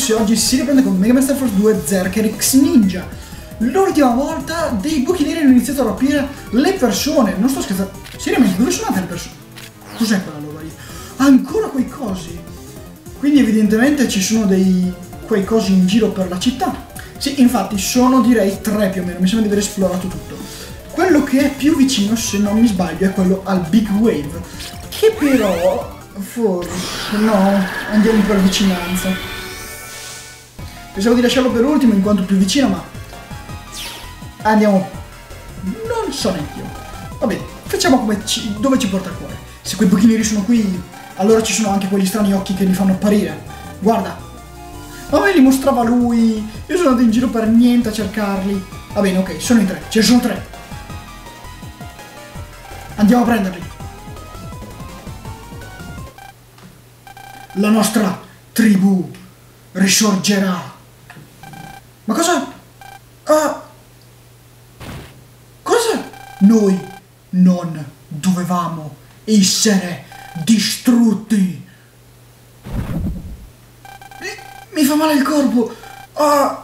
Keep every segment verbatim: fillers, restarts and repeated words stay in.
e oggi si riprende con Mega Man Star Force due Zerker X Ninja. L'ultima volta dei buchi neri hanno iniziato a rapire le persone. Non sto scherzando. Seriamente, dove sono andate le persone? Cos'è quella roba lì? Ancora quei cosi. Quindi evidentemente ci sono dei quei cosi in giro per la città. Sì, infatti sono direi tre più o meno. Mi sembra di aver esplorato tutto. Quello che è più vicino, se non mi sbaglio, è quello al Big Wave. Che però... forse... no, andiamo per vicinanza. Pensavo di lasciarlo per ultimo in quanto più vicino, ma... andiamo... non so neanche io. Va bene, facciamo come ci... dove ci porta il cuore. Se quei buchi neri sono qui, allora ci sono anche quegli strani occhi che li fanno apparire. Guarda. Ma me li mostrava lui. Io sono andato in giro per niente a cercarli. Va bene, ok, sono in tre. Ce ne sono tre. Andiamo a prenderli. La nostra tribù risorgerà. Ma cosa? Ah. Cosa? Noi non dovevamo essere distrutti. Mi, mi fa male il corpo. Ah.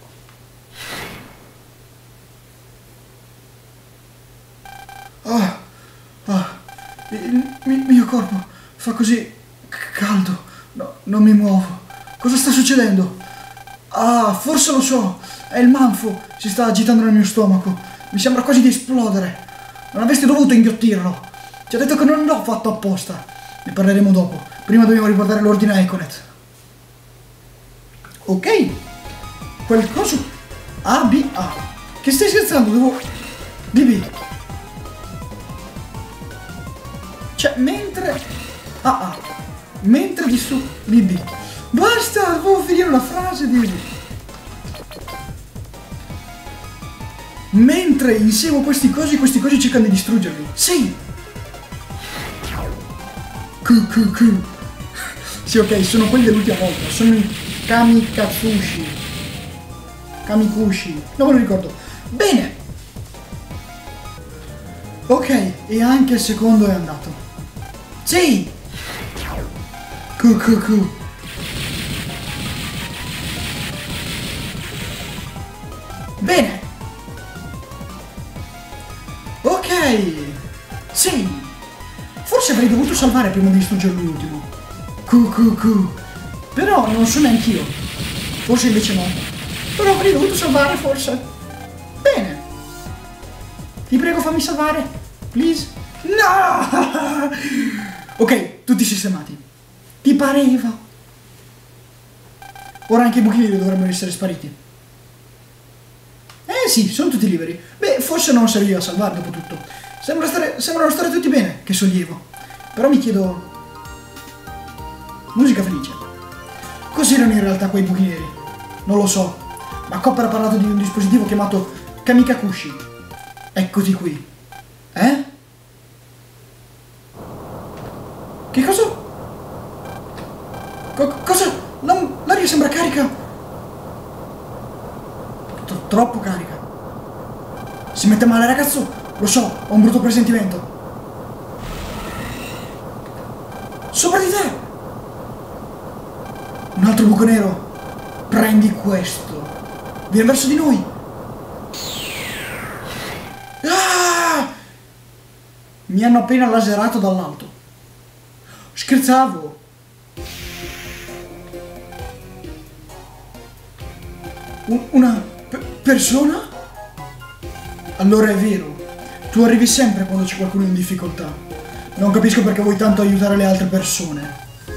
Ah. Ah. Il, il mio corpo fa così caldo. No, non mi muovo. Cosa sta succedendo? Ah, forse lo so. È il manfo. Si sta agitando nel mio stomaco. Mi sembra quasi di esplodere. Non avresti dovuto inghiottirlo. Ti ho detto che non l'ho fatto apposta. Ne parleremo dopo. Prima dobbiamo riportare l'ordine a Econet. Ok. Quel coso... A, B, A. Che stai scherzando? Devo... B, B. Cioè, mentre... A, A. Mentre di su... B, B. Basta! Devo finire la frase di... Mentre inseguo questi cosi, questi cosi cercano di distruggerli. Sì! Cu, cu, cu. Sì, ok, sono quelli dell'ultima volta. Sono i Kamikatsushi. Kamikushi. Non me lo ricordo. Bene! Ok, e anche il secondo è andato. Sì! Cu, cu, cu. Bene! Ok! Sì! Forse avrei dovuto salvare prima di distruggere l'ultimo. Cu, cu, cu. Però non so neanch'io. Forse invece no. Però avrei dovuto salvare, forse. Bene! Ti prego, fammi salvare. Please. No! Ok, tutti sistemati. Ti pareva? Ora anche i buchi neri dovrebbero essere spariti. Eh sì, sono tutti liberi. Beh, forse non serviva a salvarli dopo tutto. Sembra stare, sembrano stare tutti bene, che sollievo. Però mi chiedo... musica felice. Cos'erano in realtà quei buchi neri? Non lo so. Ma Copper ha parlato di un dispositivo chiamato Kamikakushi. Eccoti qui. Eh? Che cosa? Co cosa? L'aria sembra carica. T troppo carica. Si mette male, ragazzo? Lo so, ho un brutto presentimento. Sopra di te! Un altro buco nero. Prendi questo. Viene verso di noi. Ah! Mi hanno appena laserato dall'alto. Scherzavo. Un, una pe persona? Allora è vero. Tu arrivi sempre quando c'è qualcuno in difficoltà. Non capisco perché vuoi tanto aiutare le altre persone.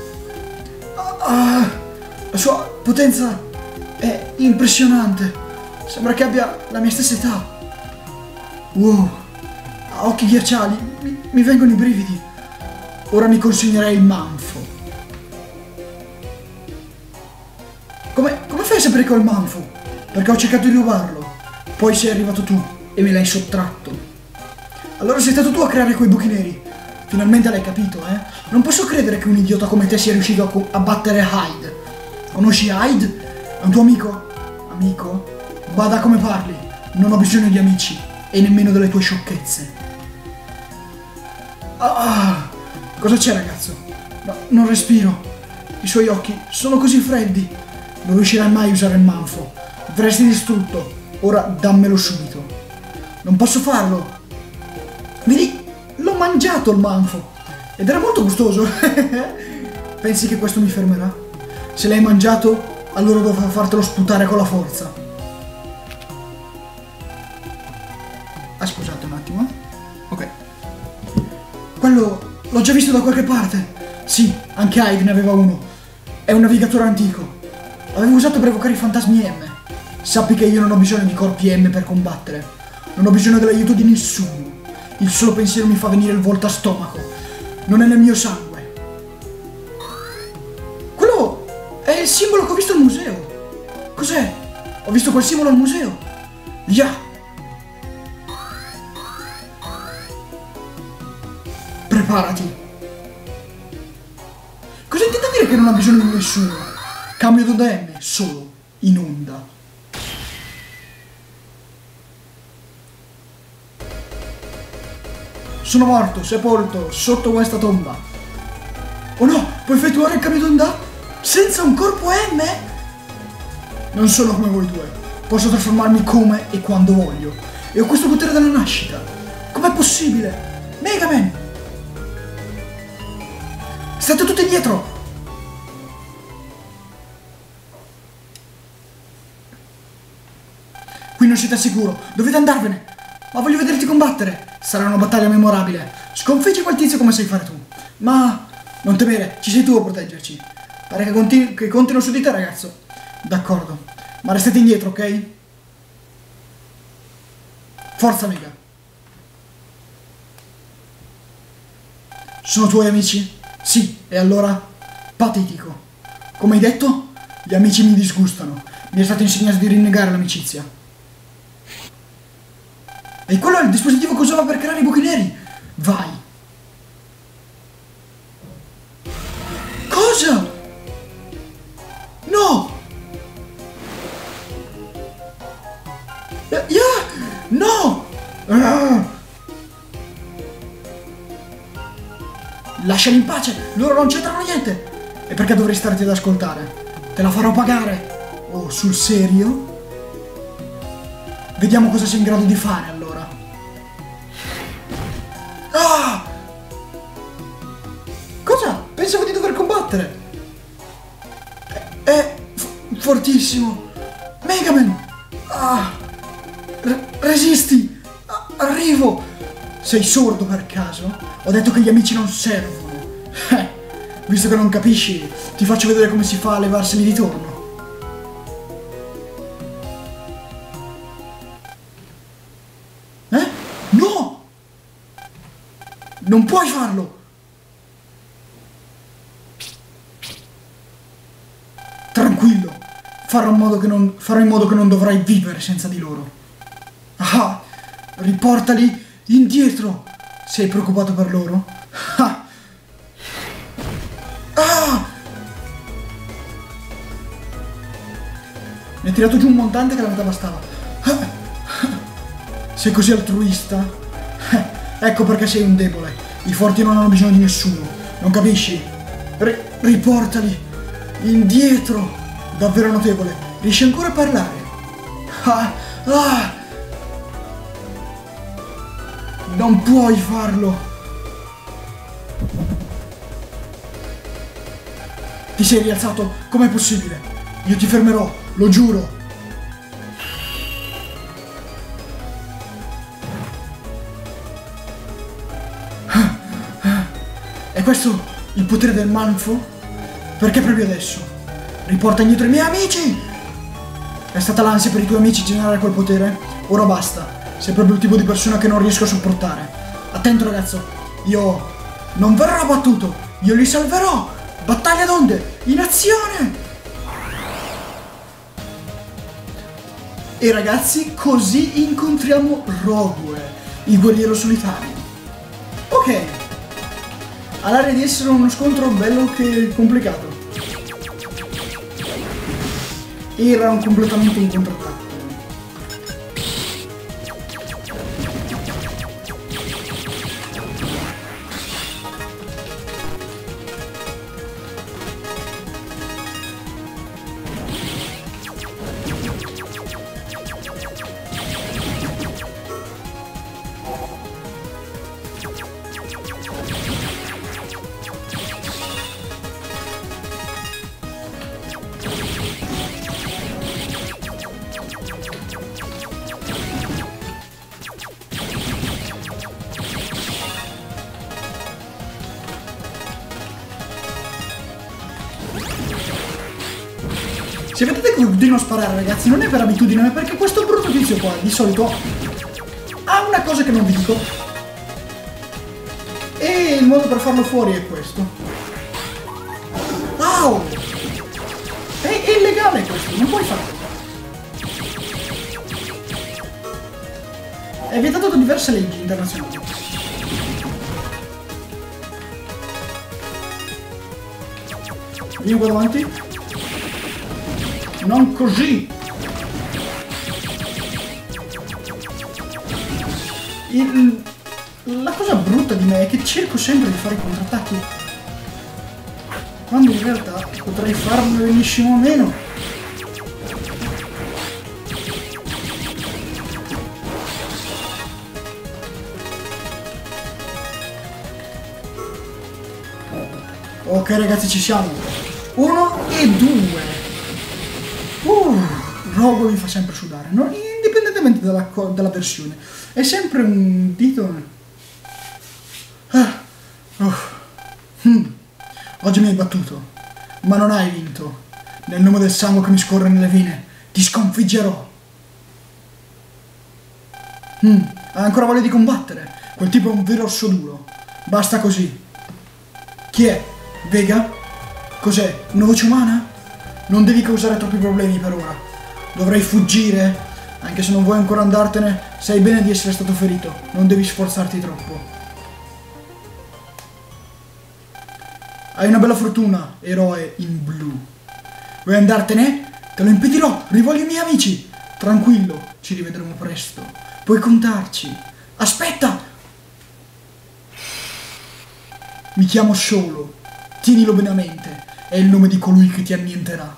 Ah, la sua potenza è impressionante. Sembra che abbia la mia stessa età. Wow, ha occhi ghiacciali, mi, mi vengono i brividi. Ora mi consegnerei il manfo. Come, come fai a sapere che ho il manfo? Perché ho cercato di rubarlo. Poi sei arrivato tu e me l'hai sottratto. Allora sei stato tu a creare quei buchi neri. Finalmente l'hai capito, eh? Non posso credere che un idiota come te sia riuscito a, a battere Hyde. Conosci Hyde? È un tuo amico? Amico? Bada come parli. Non ho bisogno di amici. E nemmeno delle tue sciocchezze. Ah, cosa c'è, ragazzo? No, non respiro. I suoi occhi sono così freddi. Non riuscirai mai a usare il manfo. Verresti distrutto. Ora dammelo subito. Non posso farlo. Vedi, l'ho mangiato il manfo. Ed era molto gustoso. Pensi che questo mi fermerà? Se l'hai mangiato, allora dovrò fartelo sputare con la forza. Ah, scusate un attimo. Ok. Quello l'ho già visto da qualche parte. Sì, anche Hyde ne aveva uno. È un navigatore antico. L'avevo usato per evocare i fantasmi M. Sappi che io non ho bisogno di corpi M per combattere. Non ho bisogno dell'aiuto di nessuno. Il solo pensiero mi fa venire il volto a stomaco. Non è nel mio sangue. Quello è il simbolo che ho visto al museo. Cos'è? Ho visto quel simbolo al museo. Yeah. Preparati. Cosa intende dire che non ha bisogno di nessuno? Cambio d'onda M, solo in onda. Sono morto, sepolto, sotto questa tomba. Oh no, puoi effettuare il cambio d'onda? Senza un corpo M? Non sono come voi due. Posso trasformarmi come e quando voglio. E ho questo potere dalla nascita. Com'è possibile? Mega Man! State tutti dietro! Qui non siete al sicuro, dovete andarvene! Ma voglio vederti combattere! Sarà una battaglia memorabile! Sconfiggi quel tizio come sai fare tu! Ma non temere, ci sei tu a proteggerci! Pare che, continu che contino su di te, ragazzo! D'accordo, ma restate indietro, ok? Forza, Mega! Sono tuoi amici? Sì, e allora? Patetico. Come hai detto? Gli amici mi disgustano. Mi è stato insegnato di rinnegare l'amicizia. E quello è il dispositivo che usava per creare i buchi neri. Vai. Cosa? No! Yeah! No! Ah! Lasciali in pace, loro non c'entrano niente. E perché dovrei starti ad ascoltare? Te la farò pagare. Oh, sul serio? Vediamo cosa sei in grado di fare allora. Ah! Cosa? Pensavo di dover combattere. È, è fortissimo. Mega Man! Ah! Re resisti! Ah, arrivo! Sei sordo per caso? Ho detto che gli amici non servono. Eh, visto che non capisci, ti faccio vedere come si fa a levarseli di torno. Eh? No! Non puoi farlo! Tranquillo, farò in modo che non, farò in modo che non dovrai vivere senza di loro. Ah! Riportali indietro! Sei preoccupato per loro? Ah! Ah! Mi ha tirato giù un montante che la metà bastava. Ah! Sei così altruista? Eh, ecco perché sei un debole. I forti non hanno bisogno di nessuno. Non capisci? R riportali indietro. Davvero notevole. Riesci ancora a parlare? Ah! Ah! Non puoi farlo! Ti sei rialzato? Com'è possibile? Io ti fermerò, lo giuro! È questo il potere del manfo? Perché proprio adesso? Riporta indietro i miei amici! È stata l'ansia per i tuoi amici generare quel potere? Ora basta! Sei proprio il tipo di persona che non riesco a sopportare. Attento ragazzo, io non verrò battuto, io li salverò. Battaglia d'onde, in azione! E ragazzi, così incontriamo Rogue, il guerriero solitario. Ok, ha l'aria di essere uno scontro bello che complicato. Era un completamente un controattacco. Se vedete che continuo a sparare, ragazzi, non è per abitudine, ma perché questo brutto tizio qua, di solito, ha una cosa che non vi dico. E il modo per farlo fuori è questo. Wow! È, è illegale questo, non puoi farlo. È vietato da diverse leggi internazionali. Vieni qua davanti. Non così. Il, la cosa brutta di me è che cerco sempre di fare i contrattacchi, quando in realtà potrei farlo benissimo meno. Ok ragazzi, ci siamo. Uno e due. Uh, Rogue mi fa sempre sudare, no? Indipendentemente dalla, dalla versione. È sempre un dito. Ah. Uh. Hmm. Oggi mi hai battuto, ma non hai vinto. Nel nome del sangue che mi scorre nelle vene, ti sconfiggerò. Hmm. Hai ancora voglia di combattere? Quel tipo è un vero osso duro. Basta così. Chi è? Vega? Cos'è? Una voce umana? Non devi causare troppi problemi per ora. Dovrai fuggire. Anche se non vuoi ancora andartene, sai bene di essere stato ferito. Non devi sforzarti troppo. Hai una bella fortuna, eroe in blu. Vuoi andartene? Te lo impedirò. Rivoglio i miei amici. Tranquillo, ci rivedremo presto. Puoi contarci. Aspetta! Mi chiamo Solo. Tienilo bene a mente. È il nome di colui che ti annienterà.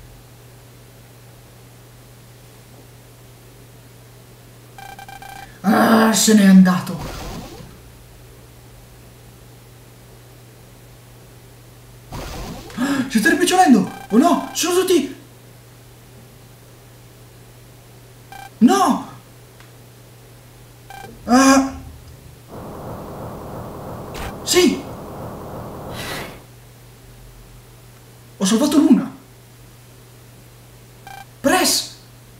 Ah, se n'è andato. Ah, si sta rimpicciolendo. Oh no, sono tutti... No! Ah! Sì! Ho salvato l'una. Press!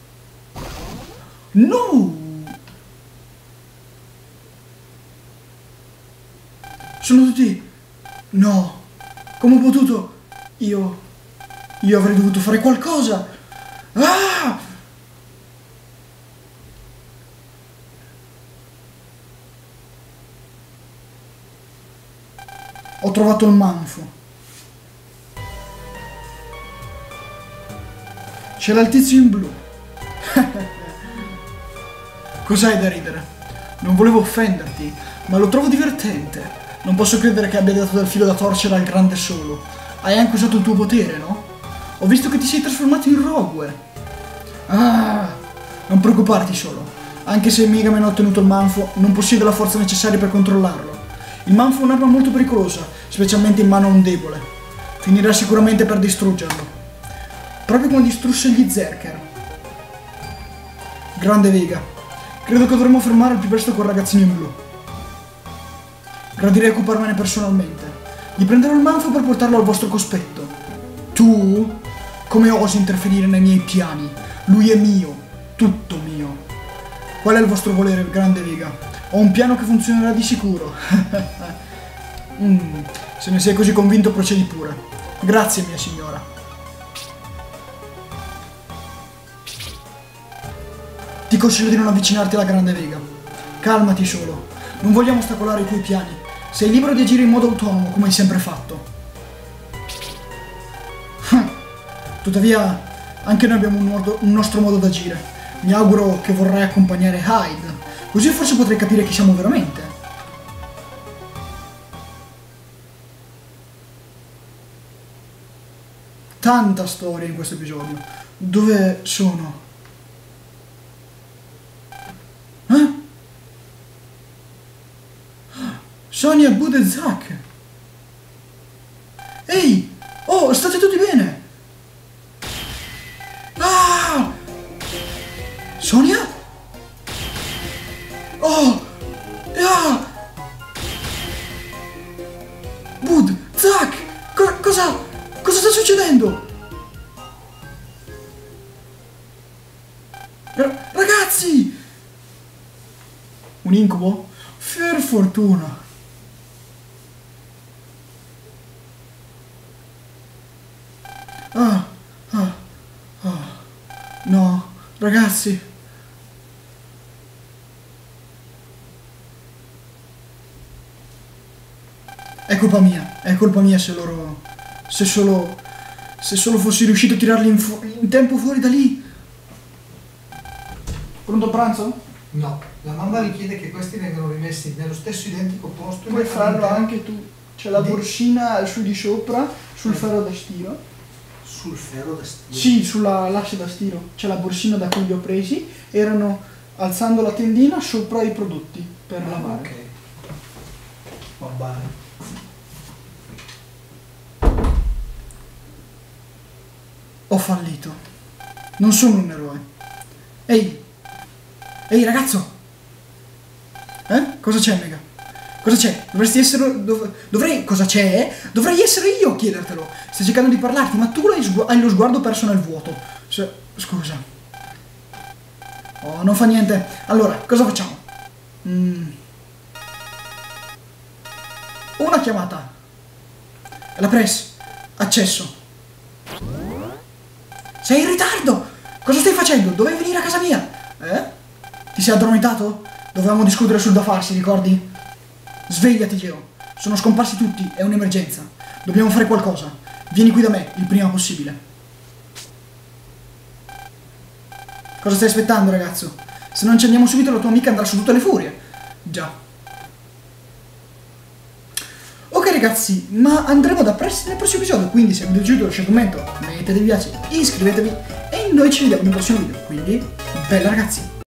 No! Sono tutti... No! Come ho potuto? Io... Io avrei dovuto fare qualcosa! Ah! Ho trovato il manfo. C'era il tizio in blu. Cos'hai da ridere? Non volevo offenderti, ma lo trovo divertente. Non posso credere che abbia dato del filo da torcere al grande Solo. Hai anche usato il tuo potere, no? Ho visto che ti sei trasformato in Rogue. Ah, non preoccuparti Solo. Anche se Mega Man ha ottenuto il manfo, non possiede la forza necessaria per controllarlo. Il manfo è un'arma molto pericolosa, specialmente in mano a un debole. Finirà sicuramente per distruggerlo. Proprio come distrusse gli Zerker. Grande Vega. Credo che dovremmo fermare al più presto quel ragazzino in blu. Gradirei occuparmene personalmente. Gli prenderò il manfo per portarlo al vostro cospetto. Tu? Come osi interferire nei miei piani? Lui è mio. Tutto mio. Qual è il vostro volere, grande Vega? Ho un piano che funzionerà di sicuro. mm, se ne sei così convinto, procedi pure. Grazie, mia signora. Ti consiglio di non avvicinarti alla grande Vega. Calmati Solo. Non vogliamo ostacolare i tuoi piani. Sei libero di agire in modo autonomo, come hai sempre fatto. Tuttavia, anche noi abbiamo un, modo, un nostro modo d'agire. Mi auguro che vorrai accompagnare Hyde. Così forse potrei capire chi siamo veramente. Tanta storia in questo episodio. Dove sono? Eh? Sonia, Bud e Zack. Ehi! Oh, state tutti bene? Ah! Sonia? Oh! Ah! Bud! Zack! Co cosa? Cosa sta succedendo? Un incubo? Per fortuna. Ah, ah, ah. No, ragazzi. È colpa mia, è colpa mia se loro... Se solo... Se solo fossi riuscito a tirarli in, fu in tempo fuori da lì. Pronto pranzo? No, la mamma richiede che questi vengano rimessi nello stesso identico posto. Puoi farlo anche tu. C'è la borsina su di sopra, sul ferro da stiro. Sul ferro da stiro? Sì, sulla lascia da stiro. C'è la borsina da cui li ho presi. Erano, alzando la tendina, sopra i prodotti per Ah, lavare. ok. Va bene. Ho fallito. Non sono un eroe. Ehi! Ehi ragazzo! Eh? Cosa c'è, Mega? Cosa c'è? Dovresti essere... Dov dovrei... Cosa c'è? Dovrei essere io a chiedertelo. Stai cercando di parlarti, ma tu hai, hai lo sguardo perso nel vuoto. Se... Scusa. Oh, non fa niente. Allora, cosa facciamo? Mm. Una chiamata. La press. Accesso. Sei in ritardo! Cosa stai facendo? Dovevi venire a casa mia! Eh? Ti sei addormentato? Dovevamo discutere sul da farsi, ricordi? Svegliati, Geo. Sono scomparsi tutti, è un'emergenza. Dobbiamo fare qualcosa. Vieni qui da me, il prima possibile. Cosa stai aspettando, ragazzo? Se non ci andiamo subito la tua amica andrà su tutte le furie. Già. Ok ragazzi, ma andremo da presto nel prossimo episodio, quindi se vi è piaciuto lasciate un commento, mettete mi piace, iscrivetevi e noi ci vediamo nel prossimo video. Quindi, bella ragazzi!